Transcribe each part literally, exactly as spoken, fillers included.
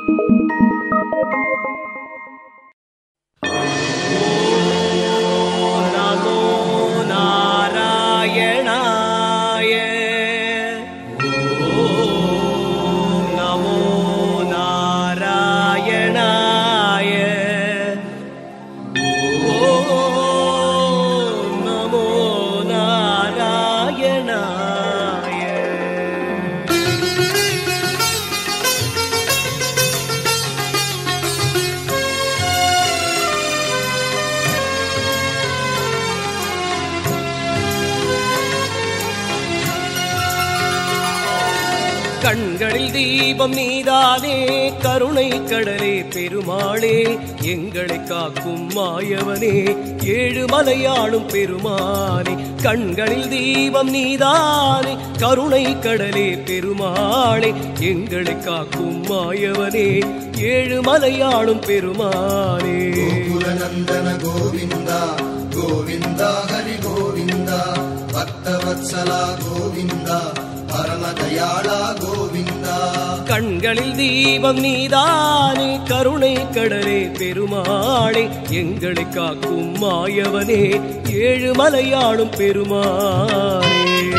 கண்களில் தீபம் நீதானே கருணை கடலே பெருமாளே, எங்களை காக்கும் மாயவனே ஏழு மலையாளும் பெருமானே. கண்களில் தீபம் நீதானே கருணை கடலே பெருமாளே, எங்களை காக்கும் மாயவனே ஏழு மலையாளும் பெருமானே. கோகுலநந்தன கோவிந்தா கோவிந்தா ஹரி கோவிந்தா, பக்தவத்சலா கோவிந்தா, பரமதயாளா கோவிந்தா. கண்களில் தீபம் நீதானே கருணை கடலே பெருமாளே, எங்களை காக்கும் மாயவனே ஏழு மலையாளும் பெருமானே.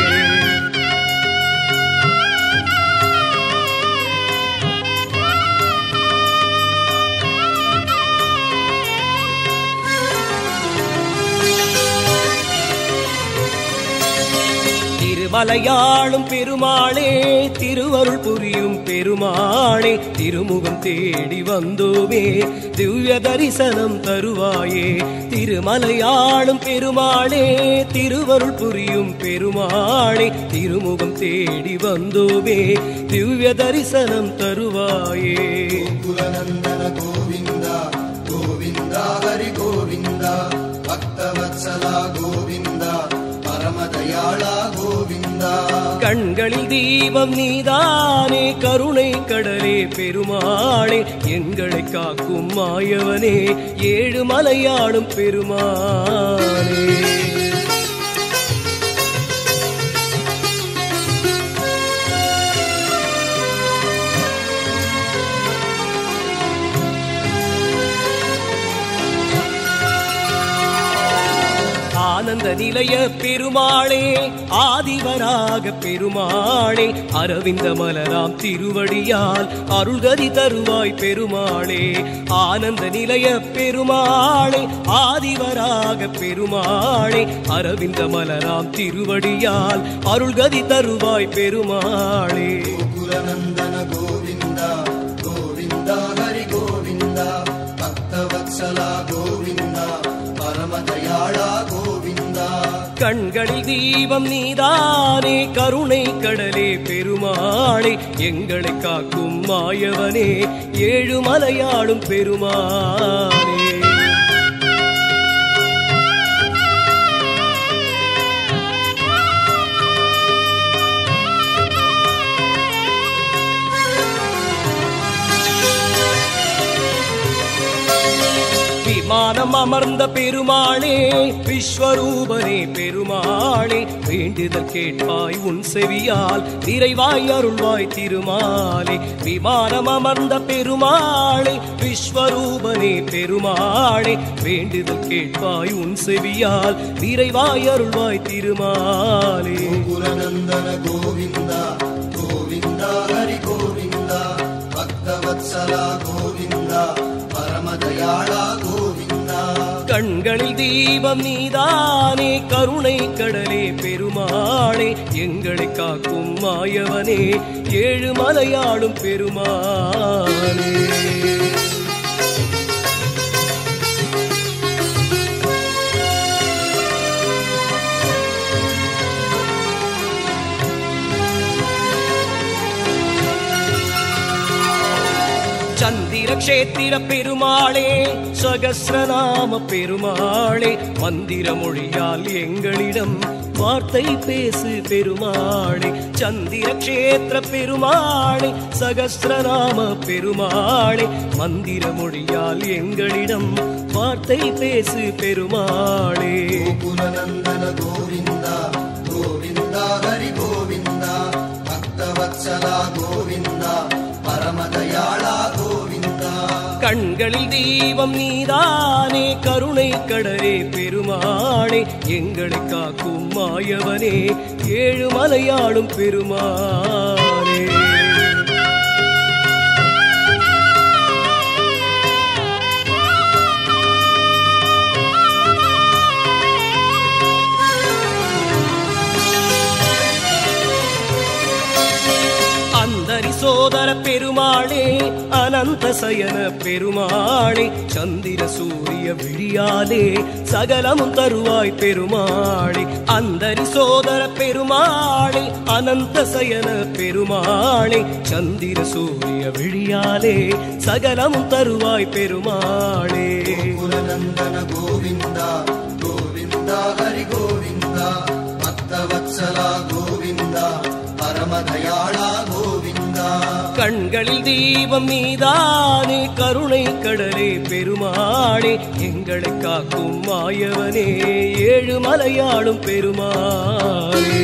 மலையாளும் பெருமாளே திருவருள் புரியும் பெருமாளே, திருமுகம் தேடி வந்தோமே திவ்ய தரிசனம் தருவாயே. திருமலையாளும் பெருமாளே திருவருள் புரியும் பெருமாளே, திருமுகம் தேடி வந்தோமே திவ்ய தரிசனம் தருவாயே. கோகுலநந்தன கோவிந்தா கோவிந்தா ஹரி கோவிந்தா, பக்தவத்சலா கோவிந்தா, பரமதயாளா கோவிந்தா. கண்களில் தீபம் நீதானே கருணை கடலே பெருமாளே, எங்களை காக்கும் மாயவனே ஏழு மலையாளும் பெருமானே. ஆனந்த நிலைய பெருமாளே ஆதிவராக பெருமாளே, அரவிந்த மலராம் திருவடியால் அருள்கதி தருவாய் பெருமாளே. ஆனந்த நிலைய பெருமாளே ஆதிவராக பெருமாளே, அரவிந்த மலராம் திருவடியால் அருள்கதி தருவாய் பெருமாளே. கோகுலநந்தன கோவிந்தா கோவிந்தா ஹரி கோவிந்தா, பக்தவத்சலா கோவிந்தா, பரமதயாளா கோவிந்தா. கண்களில் தீபம் நீதானே கருணை கடலே பெருமாளே, எங்களை காக்கும் மாயவனே ஏழு மலையாளும் பெருமானே. விமானம் அமர்ந்த பெருமாளே விஸ்வரூபனே பெருமாளே, வேண்டுதல் கேட்பாய் உன் செவியால் நிறைவாய் அருள்வாய் திருமாலே. விமானம் அமர்ந்த பெருமாளே விஸ்வரூபனே பெருமாளே, வேண்டுதல் கேட்பாய் உன் செவியால் நிறைவாய் அருள்வாய் திருமாலே. கோகுலநந்தன கோவிந்தா கோவிந்தா ஹரி கோவிந்தா, பக்தவத்சலா கோவிந்தா, பரமதயாளா கோவிந்தா. கண்களில் தீபம் நீதானே கருணை கடலே பெருமாளே, எங்களை காக்கும் மாயவனே ஏழு மலையாளும் பெருமானே. சந்திர கஷேத்திர பெருமாளே சகஸ்ரநாம பெருமாளே, மந்திர மொழியால் எங்களிடம் வார்த்தை பேசு பெருமாளே. சந்திர கஷேத்திர பெருமாளே சகஸ்ரநாம பெருமாளே, மந்திர மொழியால் எங்களிடம் வார்த்தை பேசு பெருமாளே. கோகுலநந்தன கோவிந்தா கோவிந்தா ஹரி கோவிந்தா, பக்தவத்சலா கோவிந்தா, பரமதயாளா கோவிந்தா. தீபம் நீதானே கருணை கடலே பெருமாளே எங்களை காக்கும் மாயவனே ஏழு மலையாளும் பெருமாளே. சோதர பெருமாளே அனந்த சயன பெருமாளே சந்திர சூரிய விழியாலே சகலமும் தருவாய் பெருமாளே. அந்தரி சோதர பெருமாளே அனந்த சயன பெருமாளே சந்திர சூரிய விழியாலே சகலமும் தருவாய் பெருமாளே. குலநந்தன கோவிந்தா கோவிந்தா ஹரி கோவிந்தா பக்தவத்சலா கோவிந்தா பரமதயாளா கோவிந்தா. கண்களில் தீபம் நீதானே கருணை கடலே பெருமாளே எங்களை காக்கும் மாயவனே ஏழு மலையாளும் பெருமாளே.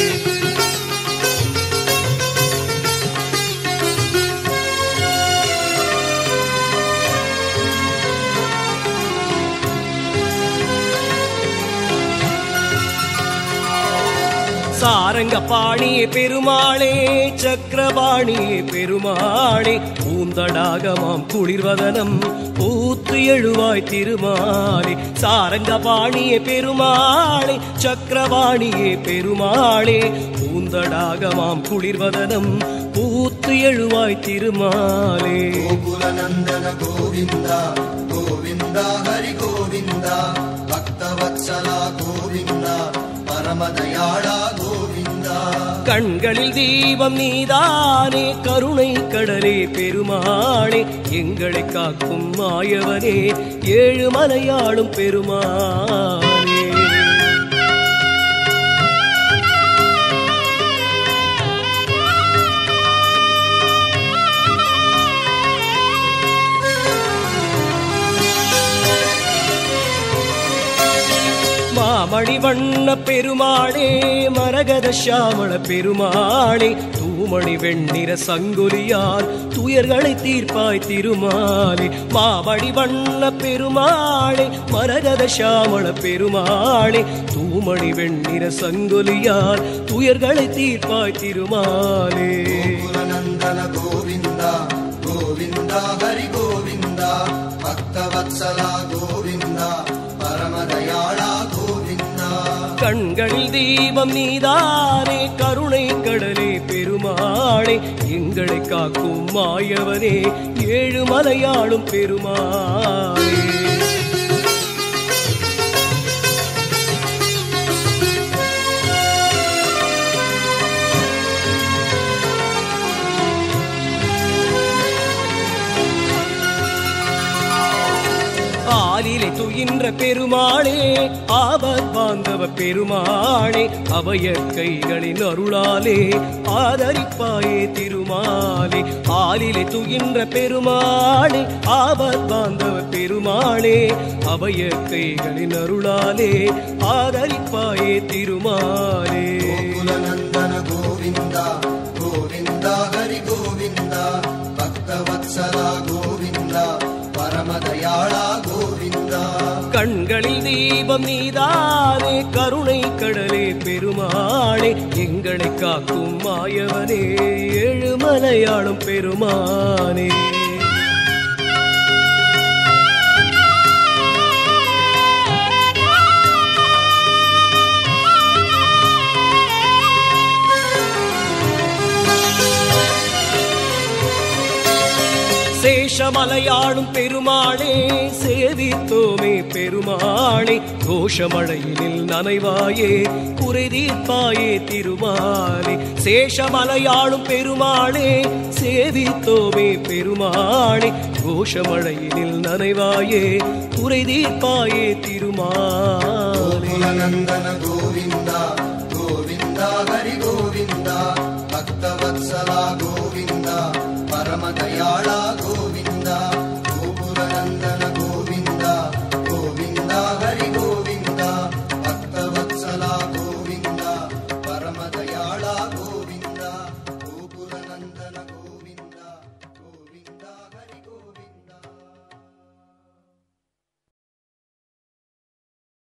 சாரங்க பாணியே பெருமாளே சக்கரபாணியே பெருமாளே பூந்தடாகமாம் குளிர்வதனம் பூத்து எழுவாய் திருமாலே. சாரங்க பாணியே பெருமாளே சக்கரபாணியே பெருமாளே பூந்தடாகமாம் குளிர்வதனம் பூத்து எழுவாய் திருமாலே. கோகுலநந்தன கோவிந்தா கோவிந்தா ஹரி கோவிந்தா பக்தவத்சலா கோவிந்தா பரமதயாளா கோவிந்தா. கண்களில் தீபம் நீதானே கருணை கடலே பெருமாளே எங்களை காக்கும் மாயவனே ஏழு மலையாளும் பெருமாளே. மாமணிவண்ண பெருமாளே மரகத சாமள பெருமாளே தூமணி வெண்ணிற சங்கொலியால் துயர்களை தீர்ப்பாய் திருமாலே. மாமணிவண்ண பெருமாளே மரகத சாமள பெருமாளே தூமணி வெண்ணிற சங்கொலியால் துயர்களை தீர்ப்பாய் திருமாலே. குலநந்தன கோவிந்தா கோவிந்தா ஹரி கோவிந்தா பக்தவத்சலா கோவிந்தா பரமதயாளா கோவிந்தா. கண்களில் தீபம் நீதானே கருணை கடலே பெருமாளே எங்களை காக்கும் மாயவனே ஏழு மலையாளும் பெருமாளே. ஆலிலை துயின்ற பெருமாளே ஆபத் பாந்தவ பெருமாளே அவைய கைகளின் அருளாலே ஆதரிப்பாயே திருமாலே. ஆலிலை துயின்ற பெருமாளே ஆபத் பாந்தவ பெருமாளே அவைய கைகளின் அருளாலே ஆதரிப்பாயே திருமாலே. குலநந்தன கோவிந்தா கோவிந்தா ஹரி கோவிந்தா பக்தவத்சலா கோவிந்தா பரமதயாளா கோவிந்தா. கண்களில் தீபம் நீதானே கருணை கடலே பெருமாளே எங்களை காக்கும் மாயவனே ஏழு மலையாளும் பெருமானே. சேஷமலையாளும் பெருமாளே சேவித்தோமே பெருமாளே கோஷமழையினில் நனைவாயே குறை தீர்ப்பாயே திருமாலே. சேஷமலையாளும் பெருமாளே சேவித்தோமே பெருமாளே கோஷமழையினில் நனைவாயே குறை தீர்ப்பாயே திருமாலே. குலநந்தன கோவிந்தா கோவிந்தா ஹரி கோவிந்தா பக்தவத்சலா கோவிந்தா பரமதயாளா கோவிந்தா.